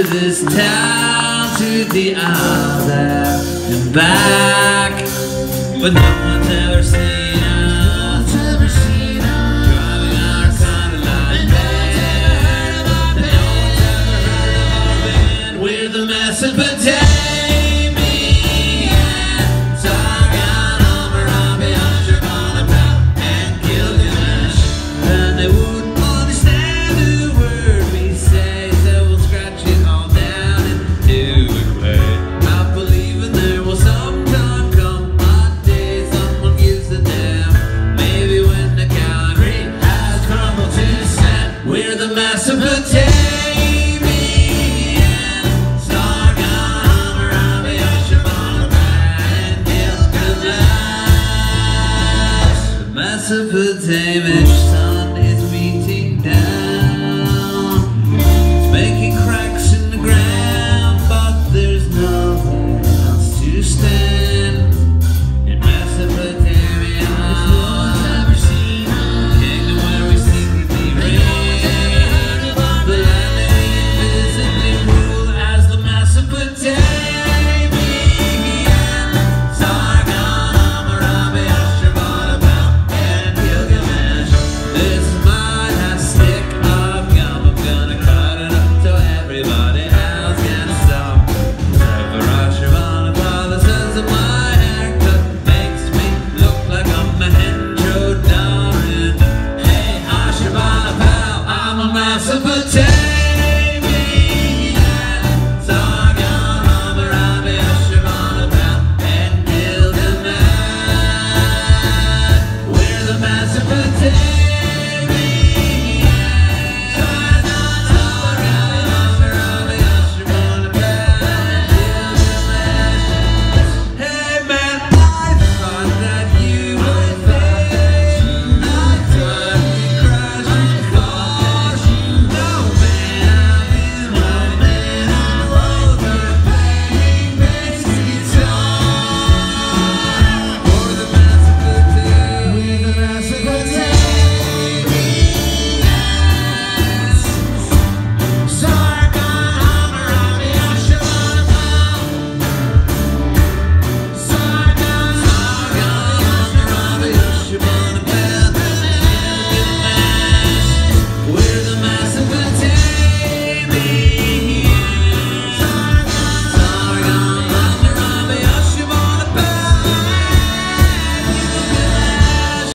this town to the other and back, but no one's ever seen us driving our kind of life band. No one's ever heard of our band. We're the Mesopotamians, Sargon, Hammurabi, Ashurbanipal, and Gilgamesh, and they wouldn't understand the word we say, so we'll scratch it all down into a clay. Not believing there will sometime come a day someone gives a damn. Maybe when the concrete has crumbled to sand. We're the Mesopotamians, Sargon, Hammurabi, Ashurbanipal, and Gilgamesh. The Mesopotamian sun is beating down. It's making cracks in the ground, but there's nowhere else to stand. In Mesopotamia, kingdom where we secretly reign, the land they invisibly rule as the Mesopotamians, Sargon, Hammurabi, Ashurbanipal, and Gilgamesh. This is my last stick of gum. I'm gonna cut it up so everybody else can stop. Except for Ashurbanipal, the sense of my haircut makes me look like I'm a Mohenjo-Daran. Hey, Ashurbanipal, I'm a Mesopotamian.